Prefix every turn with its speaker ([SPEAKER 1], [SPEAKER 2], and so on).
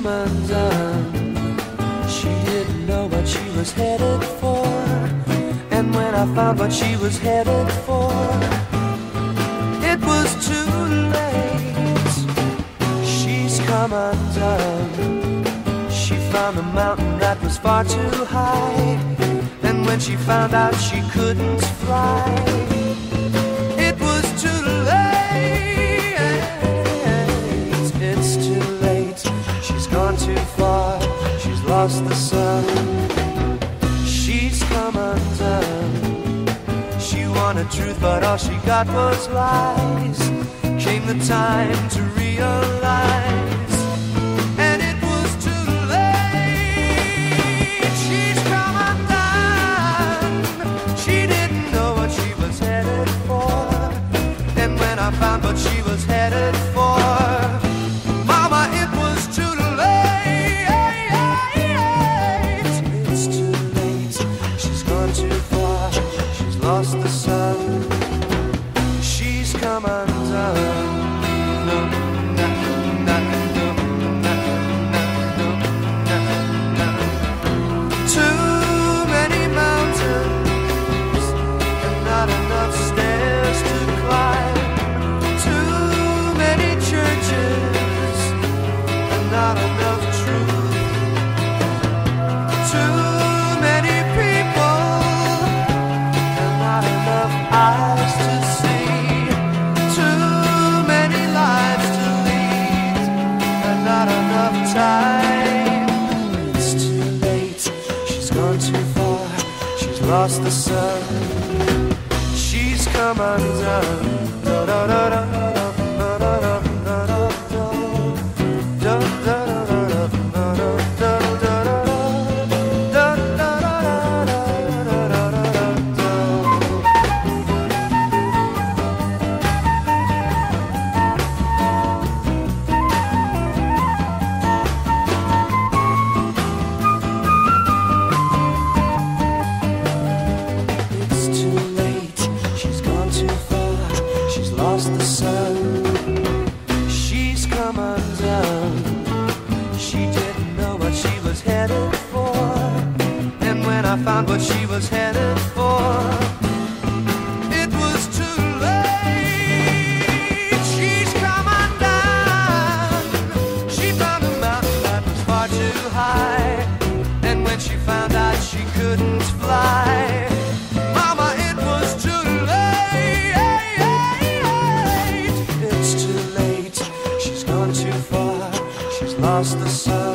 [SPEAKER 1] come undone. She didn't know what she was headed for, and when I found what she was headed for, it was too late. She's come undone. She found a mountain that was far too high, and when she found out she couldn't fly, it was too late. It's too late. She's gone too far. She's lost the sun. She's come undone. She wanted truth, but all she got was lies. Came the time to realize, and it was too late. She's come undone. She didn't know what she was headed for, and when I found what she was headed for, mama, it was too late. It's too late. She's gone too far. She's lost the sun. She's come undone. No, no, no, no, no, no, no, no. Too many mountains and not enough stairs to climb. Too many churches and not enough truth. Too many people and not enough eyes to see. Too many lives to lead and not enough time. It's too late. She's gone too far. She's lost the sun. She's come undone. Da, da, da, da, da, da, da, da, da, da, da, It's too late. She's gone too far. She's lost the sun. She's come undone. She didn't know what she was headed for, and when I found what she was headed for, it was too late. She's come undone. She found a mountain that was far too high, and when she found out she couldn't fly, mama, it was too late. It's too late. She's gone too far. She's lost the sun.